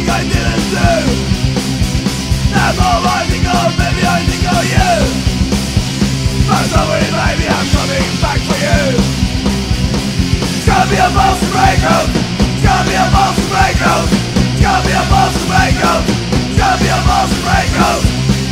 something I didn't do. Now more I think of, maybe I think of you. But don't worry baby, I'm coming back for you. It's gonna be a Borstal Breakout. It's gonna be a Borstal Breakout. It's gonna be a Borstal Breakout. It's gonna be a Borstal Breakout.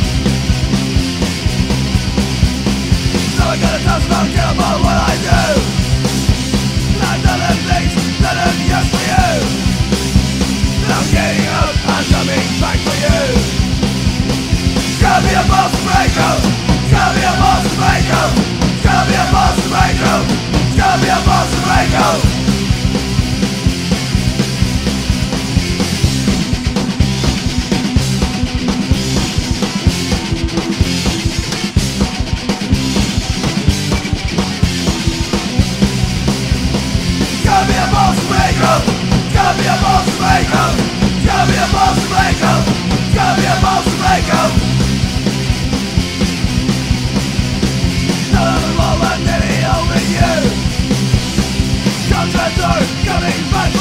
So I'm gonna talk about care about what I do. And I've done the things that are just for you. And I'm getting up, I'm coming back for you. It's gonna be a Borstal Breakout. It's gonna be a Borstal Breakout. It's gonna be a Borstal Breakout. It's gonna be a Borstal Breakout. It's gonna be a Borstal Breakout. It's gonna be a Borstal Breakout. It's gonna be a Borstal Breakout. It's gonna be a Borstal Breakout. None of them all want any over you. Contractor coming back.